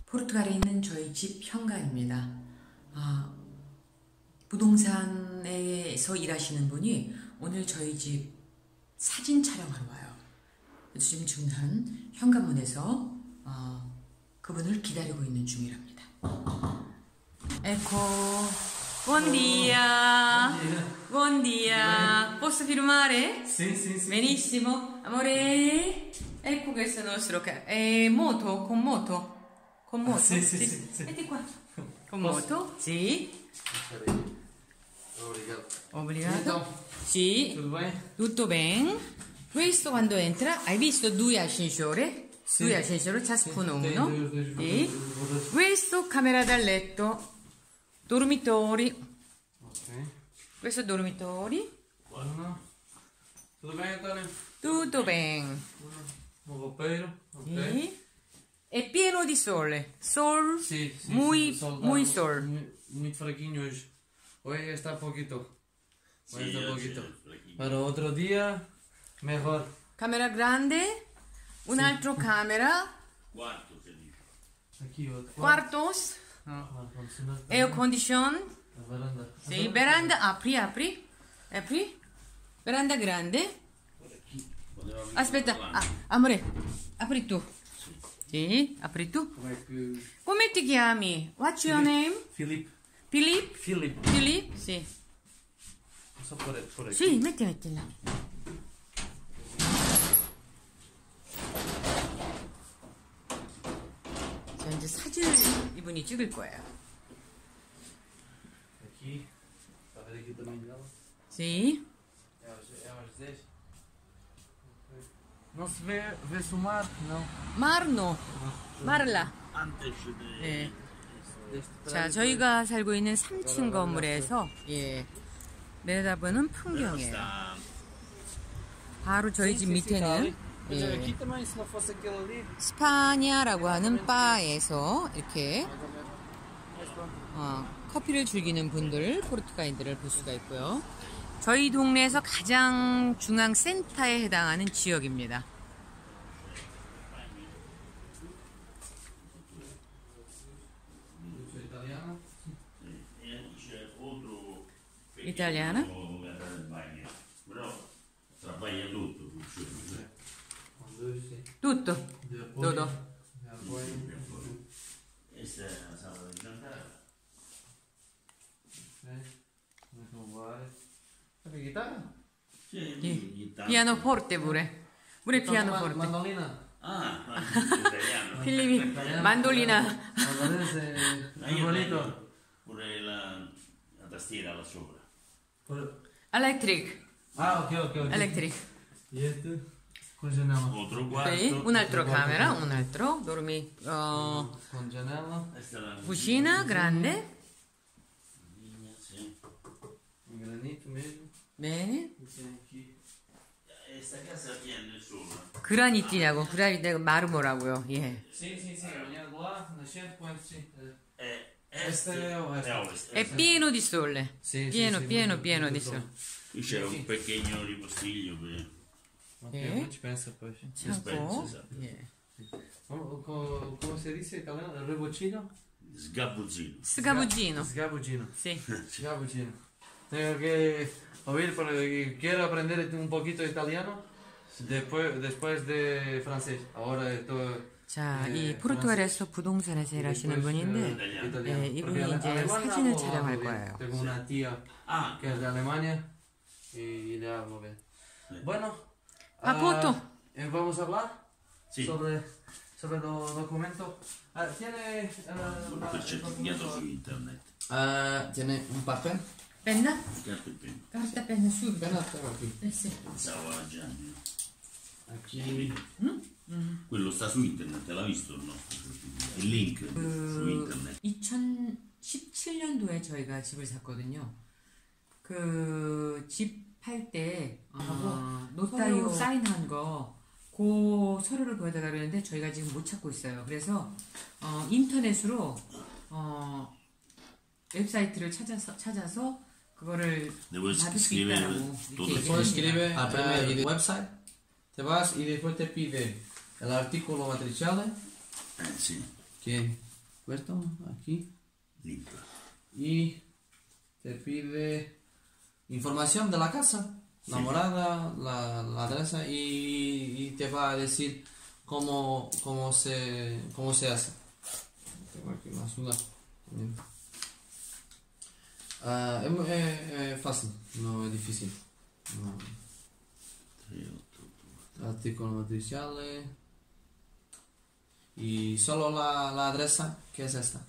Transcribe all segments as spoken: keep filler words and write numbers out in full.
포르투갈에 있는 저희 집 현관입니다. 아, 부동산에서 일하시는 분이 오늘 저희 집 사진 촬영하러 와요. 지금 중간 현관문에서 어, 그분을 기다리고 있는 중이랍니다. Ecco, buon dia. Buon dia. Posso filmare? Sì, sì, sì. Benissimo. Amore, ecco questo è il nostro ca- è moto, con moto. Con moto? Ah, sì, sì, sì, sì. Metti qua. Con Posso? moto? Sì. Obrigado. Obrigado. Então, Sì. tudo bem? Tutto bene. Questo quando entra, hai visto due ascensori? Sì. Due ascensori, ciascuno Sì, uno. due, due, due, Sì. due, due, due. Questo camera da letto, dormitori. Ok. Questo dormitori. Uno. Tudo bem, António? Tutto bene. Un roupeiro. Ok. Sì. È pieno di sole. Sol. Sì, sì, muy, sì, sol, muy tá sol. mu- Muito fraquinho hoje. Hoje está poquito. Hoje Sì, está oggi poquito. è fraquinho. Para outro dia, mejor. Camera grande. Un altro camera. Quarto si dice. Aqui outro. Quartos. Ar-condicionado. Air condition. A varanda. Sì. Veranda. Apri, apri. Apri. Veranda grande. Poteva venire Aspetta. davanti. Ah, amore. Apri tu. Sì. Apri tu. Como é que. Come ti chiami? What's your name? Filipe. Philip? Filipe. Philip? Sì. Só por, por aqui. Sì, metti, mettila. 자, 이제 사진을 이분이 찍을 거예요. Aqui. Está a ver aqui o tamanho dela? Sì. É aos, é aos dez. Não se vê, vê-se o mar? Não. 마르노. 마를라. Antes di... 예. Deste 자, 저희가 살고 있는 삼 층 건물에서 예. 내다보는 풍경이에요. sta... 바로 저희 집 밑에는 Mas 예. aqui também, se não fosse aquele ali. 스파냐라고 하는 바에서 이렇게 Mais ou menos. Mas pronto. 어, 커피를 즐기는 분들, 포르투갈인들을 볼 수가 있고요. 저희 동네에서 가장 중앙 센터에 해당하는 지역입니다. Isso é italiano? E c'è altro... Italiana? Bagno. Però trabbaglia tutto. funziona. Um, dois, sim. Tutto. De apoio. Dodo. De apoio. Questa è la sala di giocare. Ok. Vamos roubar. Sabe chitarra? Sì, Sì. chitarra. Pianoforte pure. Pure Toca ma- pianoforte. Mandolina. Ah, ma è italiano. 필립이 만돌리나. Mandolina è Ma è io bonito. tengo pure la, la tastiera là sopra. Por- Electric. Ah, ok, ok, ok. Electric. E este? Con janela. Altro quarto. Sì, un altro camera, un altro. Dormi. oh, Con janela. Questa è la cucina grande. cucina, sì. Em granito mesmo. Bene. E tem aqui. E sta casa chi è nessuno. 그라니티냐고. 그라니티 마르모라고요. 예. Sim, sim, sim. Amanhã de lá, nascente, quando sim. È Est est e ovest. è ovest. È pieno di sole. Sì, sì, Pieno, sì, pieno, molto, pieno di molto. sole. Qui c'è un pequeño ripostiglio per Ok, Eh? muito dispensa, pois. 참고. esatto. 예. Como, como, como se diz em italiano? Rebocino? sgabuzzino. 스가부지노. Sgabugino. Sì. Sgabugino. Tengo que oír porque quiero aprender un poquito de italiano después, después de francés. Ahora estoy... 자, 예, 이 포르투갈에서 부동산에서 일하시는 분인데 italiano. 예, 이분이 Porque 이제 alemán 사진을 hablo 촬영할 bien. 거예요. Tengo una tía Ah, que es de Alemania y le hablo bien. Bueno, Ah, foto. eh, vamos a hablar sì. sobre, sobre los documentos. Ah, ¿Tiene ah, una- Per certificato su internet. Ah, ¿Tiene un papel? penna? Carta e penna. carta penna subito. Penna, tengo aquí. Eh sì. Pensavo a Gianni. Aquí. Quello sta su internet, l'ha visto o no? Il link su internet. 이천십칠 년도에 저희가 집을 샀거든요. 그 집 팔 때 어, 노타리오 사인한 거 그 서류를 보여달라 그랬는데 저희가 지금 못 찾고 있어요. 그래서 어, 인터넷으로 어, 웹사이트를 찾아서 찾아서 그거를 Devo 받을 수 scrivere 있다라고 tutto 이렇게 Poi Sì. scrive Ah, primero eh, il il website, te vas y después te pide el artículo matriciale Eh sì. che puesto aquí. Listo. Y te pide información de la casa, la Sí. morada, la, la adresa y, y te va a decir cómo, cómo, se, cómo se hace. Tengo aquí una ayuda también. Ah, es, muy- es- es fácil, no es difícil. No. Artículos matriciales. Y solo la, la adresa, que es esta.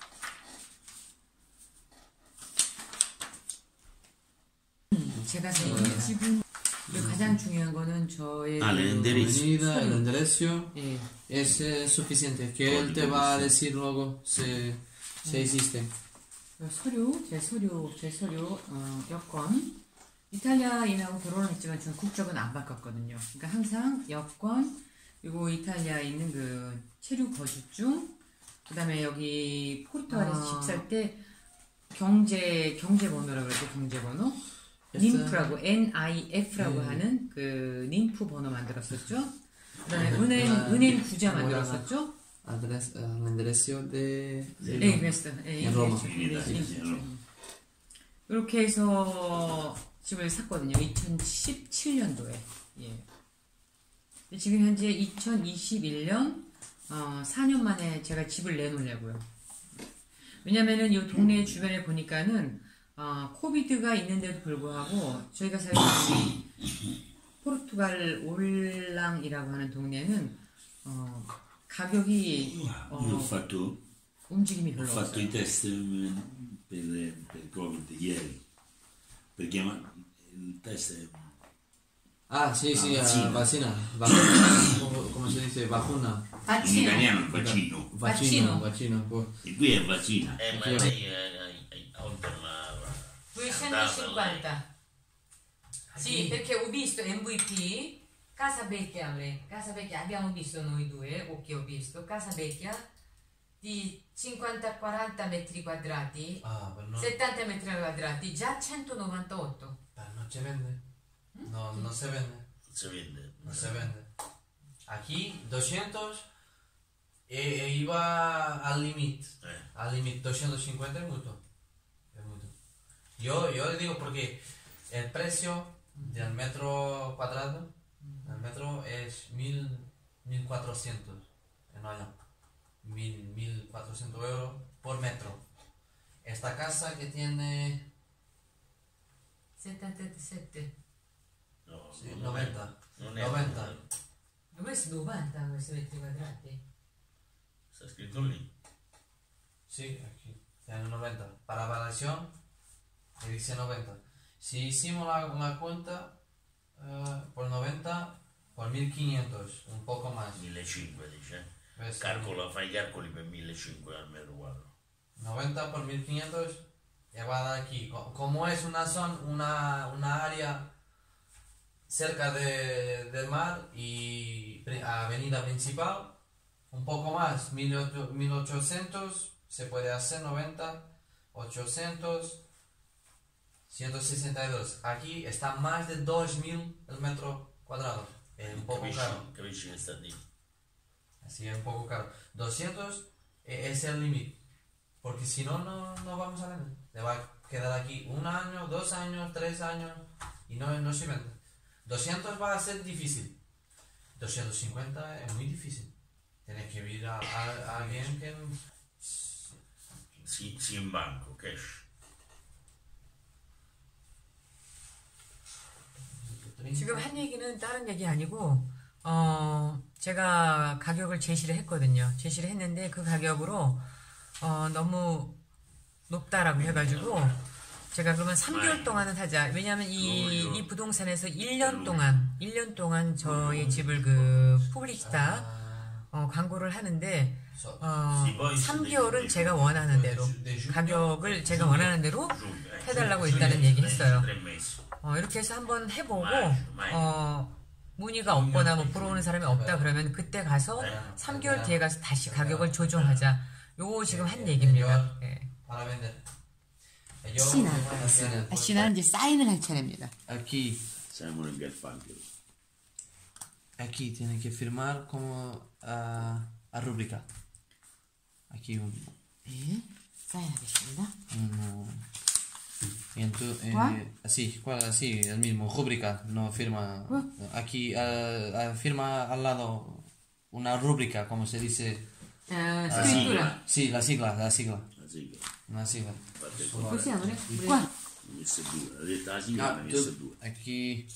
제가 이 집은 가장 중요한 거는 저의 Ah, 그- el enderezo. Avenida, el enderezo. 예, Es eh, suficiente, que él te va a decir luego si, si existe. 그 서류, 제 서류, 제 서류, 어, 여권. 이탈리아인하고 결혼했지만 저는 국적은 안 바꿨거든요. 그러니까 항상 여권, 그리고 이탈리아에 있는 그 체류 거주증, 그 다음에 여기 포르투갈에서 아. 집 살 때 경제, 경제번호라고 그러죠, 경제번호. Este- 님프라고, 엔 아이 에프라고 음. 하는 그 님프 번호 만들었었죠. 그 다음에 은행, 아, 은행 부자 뭐라 만들었었죠. Adres, el enderezo de, de 네, 그랬어. 예, 인 로마. 이렇게 해서 집을 샀거든요. 이천십칠 년도에. 예. 근데 지금 현재 이천이십일 년 어, 사 년 만에 제가 집을 내놓으려고요. 왜냐면은 이 동네 주변에 보니까는 어, 코비드가 있는데도 불구하고 저희가 살고 있는 이 포르투갈 올랑이라고 하는 동네는 어, 가격이 Io ho 어, fatto, 움직임이 ho 별로 fatto 없어요. i test mm, per, per Covid ieri. Perché ma- il test è Ah, sí, sí, Ah, ah, vacina. vacina. Vacuna. ¿Cómo, cómo se dice? Vacuna. in 아침 italiano è vaccino. Vaccino. Vaccino. Pues. E qui è vaccina. Eh, ma Anch'io. lei è, è, è oltre la... duecentocinquanta. Sì, perché ho visto M V P, Casa Vecchia, Casa Vecchia, abbiamo visto noi due, o che ho visto, Casa Vecchia di cinquanta quaranta metri quadrati, Ah, pero no, settanta metri quadrati, già centonovantotto. pero no se vende. No, no se vende. Non si vende. No se vende. Aquí doscientos e, e iba al límite. Eh. Al límite doscientos cincuenta es mucho. Es mucho. Yo, yo le digo porque el precio del metro cuadrado, el metro es mil, mil cuatrocientos en Holanda. Mil, mil cuatrocientos euros por metro. Esta casa que tiene settantasette. No, sì, non novanta. È, non è novanta. Questo novanta questi metri quadrati. Sta scritto lì. Sí, aquí. Tiene noventa. Para variación, le dice noventa. Si hicimos la, la cuenta eh, por noventa, por mil quinientos, un poco más. millecinquecento dice. ¿Ves? Calcola, fai i calcoli per millecinquecento al metro quadro. noventa por mil quinientos, ya va a dar aquí. Co- Como es una zona, una, una área cerca de, del mar y pri- avenida principal, un poco más, mil ochocientos, se puede hacer noventa, ochocientos, ciento sesenta y dos. Aquí está más de dos mil el metro cuadrado. Es un poco Capisci, caro. capisci che sta lì. Así es un poco caro. doscientos eh, es el límite. Porque si no, no, no vamos a vender. Le va a quedar aquí un año, dos años, tres años y no, no se vende. doscientos va a ser difícil. doscientos cincuenta es muy difícil. Tienes que ir a, a, a alguien que... Sì, sì, in banco, cash. 지금 한 얘기는 다른 얘기 아니고 어 제가 가격을 제시를 했거든요. 제시를 했는데 그 가격으로 어 너무 높다라고 해가지고 제가 그러면 삼 개월 동안은 하자. 왜냐하면 이, 이 부동산에서 일 년 동안 일 년 동안 저의 집을 그 푸블리시타 어, 광고를 하는데 어, 삼 개월은 제가 원하는 대로 가격을 제가 원하는 대로 해달라고 일단은 얘기했어요. Tre mesi. 어, 이렇게 해서 한번 해보고 어, 문의가 없거나 뭐 보러 오는 사람이 없다 그러면 그때 가서 삼 개월 뒤에 가서 다시 가격을 조정하자. 요거 지금 한 얘기입니다. 예. Para vender. Asina. Asina. 아씨는 이제 사인을 할 차례입니다. Aquí, Siamo nel Garfunkel. aquí tiene que firmar como a, a rúbrica. aquí un, 네, 사인하겠습니다. uno. Y entonces, eh, ¿Cuál? así, ¿cuál? Así, el mismo, rúbrica, no firma. ¿Cuál? Aquí ah, ah, firma al lado una rúbrica, como se dice. 아, 아, 스크립tura. Sí, la sigla, la sigla. Así che, Una sigla. infatti, Possiamo, né? Qua. ne ho messe due. Ha detto la sigla, Ah, ne ho tú- messe due. aquí,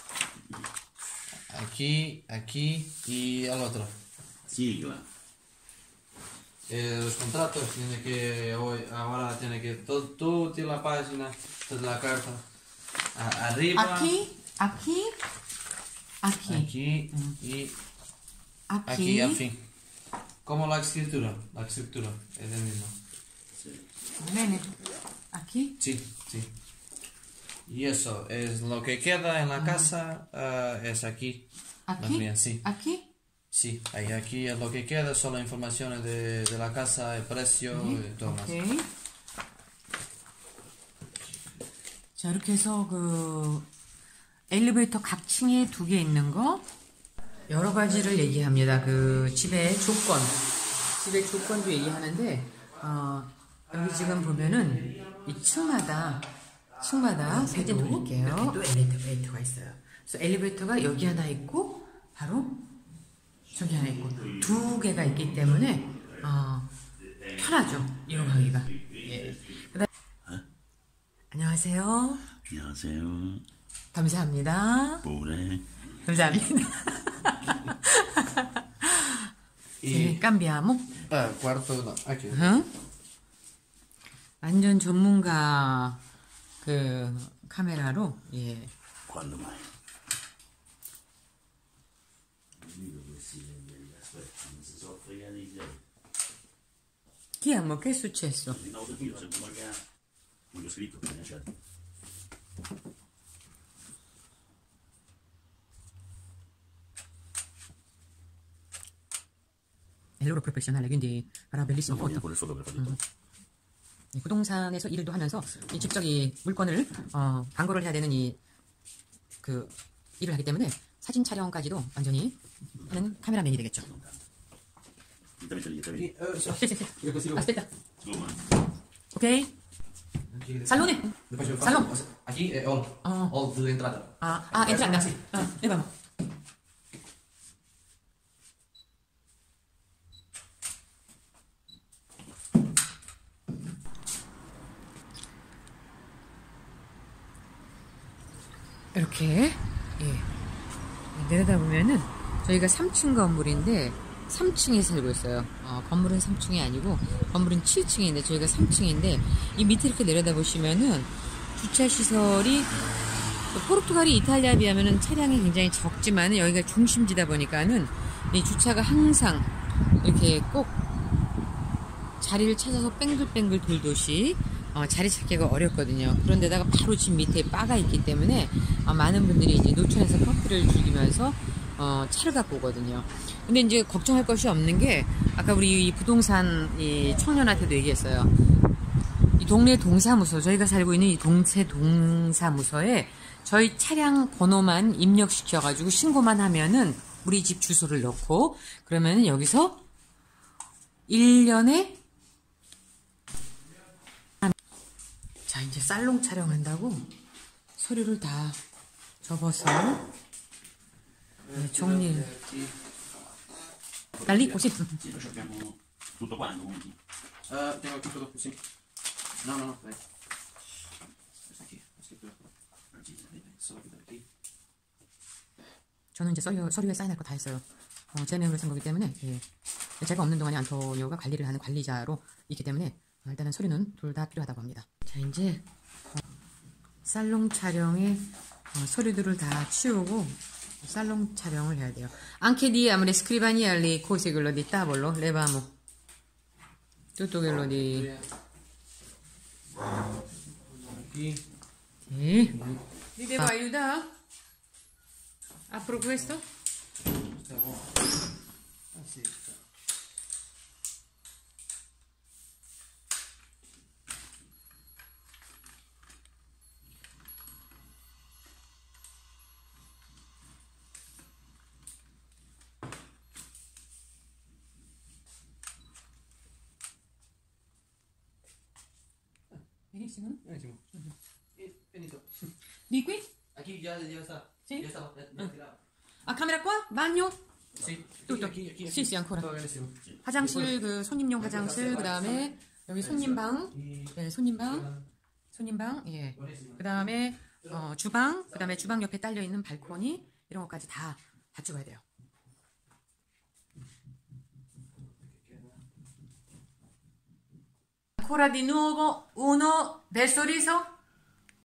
aquí, aquí y al otro. Sigla. Eh, los contratos tiene que hoy, ahora tiene que todo, toda la página, toda la carta. A- arriba, Aquí, aquí, aquí, aquí y aquí. aquí al fin. Como la escritura, la escritura es el mismo. Sì. Bene. Aquí. Sí, sí. Y eso es lo que queda en la casa, ah, es aquí. Más Aquí. bien, sí. Aquí. Sí, ahí aquí es lo que queda, son las informaciones de, de la casa, el precio y todo más. 오케이. 자, 이렇게 해서 그 엘리베이터 각 층에 두 개 있는 거 여러 가지를 얘기합니다. 그 집의 조건, 집의 조건도 얘기하는데 어, 여기 지금 보면은 이 층마다 층마다 사진 돌릴게요. 이렇게 또 엘리베이터가 있어요. 그래서 엘리베이터가 여기 하나 있고 바로 저기 하나 있고 두 개가 있기 때문에 어, 편하죠 이용하기가. 예. 그다음 안녕하세요. 안녕하세요. 감사합니다. Pure. 감사합니다. 네, cambiamo. Ah, cuarto, no, aquí. 응? 완전 전문가 그 카메라로 예. Quando mai? Chi amo? Che è successo? No, io sempre magari non ho scritto che ne c'è. È loro professionale, quindi farà bellissima Voglio foto. pure il fotografo di tutto. 이 부동산에서 일도 하면서 이 직접 이 물건을 어, 광고를 해야 되는 이 그 일을 하기 때문에 사진 촬영까지도 완전히 하는 카메라맨이 되겠죠. Direttamente lì, direttamente. Eh, so- Sì, sì, sì. io così lo- Aspetta, Insomma, ok? Aquí- Salone. Después yo Salón. paso- Aquí es all. Ah. All de entrada. 아, 아, entrada. Sí. 아, 네, vamos. 이렇게 예. 내려다보면은 저희가 삼 층 건물인데 삼 층에 살고 있어요. 어, 건물은 삼 층이 아니고 건물은 칠 층인데 저희가 삼 층인데 이 밑에 이렇게 내려다보시면은 주차 시설이 포르투갈이 이탈리아에 비하면은 차량이 굉장히 적지만은 여기가 중심지다 보니까는 이 주차가 항상 이렇게 꼭 자리를 찾아서 뺑글뺑글 돌듯이 어, 자리 찾기가 어렵거든요. 그런데다가 바로 집 밑에 바가 있기 때문에 어, 많은 분들이 이제 노천에서 커피를 즐기면서 어, 차를 갖고 오거든요. 근데 이제 걱정할 것이 없는 게 아까 우리 이 부동산 이 청년한테도 얘기했어요. 이 동네 동사무소, 저희가 살고 있는 이 동체 동사무소에 저희 차량 번호만 입력시켜가지고 신고만 하면은 우리 집 주소를 넣고 그러면은 여기서 일 년에 자 이제 살롱 촬영한다고 서류를 다 접어서 네, 정리를 빨리 오시 sì, lo sappiamo tutto quanto comunque. Ah, tengo aquí todo. Sí. No, no, no. Ahí. Está aquí. La escritura. Solo quitar aquí. 저는 이제 서류, 서류에 사인할 거 다 했어요. 어, 제 명의로 쓴 거기 때문에 예. 제가 없는 동안에 안토니오가 관리를 하는 관리자로 있기 때문에 어, 일단은 서류는 둘 다 필요하다고 합니다. 자 이제 어, 살롱 촬영에 어, 서류들을 다 치우고 살롱 촬영을 해야 돼요. Anche diamo le scrivanie alle cose quello di tavolo, levamo tutto quello di Aquí. sì. Vi devo aiutare? Apro questo? Stavo. Ah, sì. sta. benissimo. Benissimo. E finito. Di qui? Aquí ya, ya está. Sì? Ya está. Ya, ya tirado. 아, 카메라 qua? bagno? Sì. tutto. Aquí, aquí, aquí. Sì, sì, ancora. Todo benissimo. 화장실, 그 손님용 화장실, 그 다음에 여기 손님방, Y- 네, 손님방, 손님방, 예. Buenísimo. 그 다음에 어, 주방, 그 다음에 주방 옆에 딸려 있는 발코니 이런 것까지 다, 다 찍어야 돼요. Ancora di nuovo uno del sorriso.